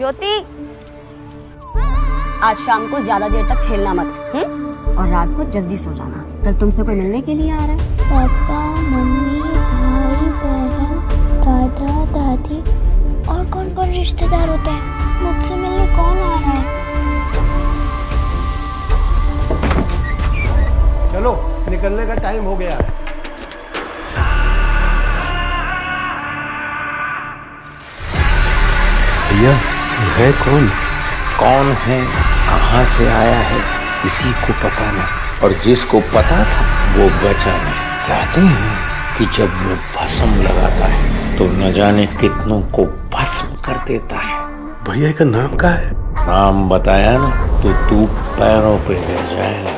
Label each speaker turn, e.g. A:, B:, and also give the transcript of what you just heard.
A: ज्योति, आज शाम को ज्यादा देर तक खेलना मत, और रात को जल्दी सो जाना। कल तुमसे कोई मिलने के लिए आ रहा है।
B: पापा, मम्मी, भाई, बहन, दादा, दादी और कौन कौन रिश्तेदार होते हैं? मुझसे मिलने कौन आ रहा है?
C: चलो, निकलने का टाइम हो गया है।
D: भैया, है कौन? कौन है, कहाँ से आया है, किसी को पता नहीं, और जिसको पता था वो बचा नहीं। कहते हैं कि जब वो भस्म लगाता है तो न जाने कितनों को भस्म कर देता है। भैया का नाम क्या है? नाम बताया ना तो तू पैरों पे गिर जाएगा।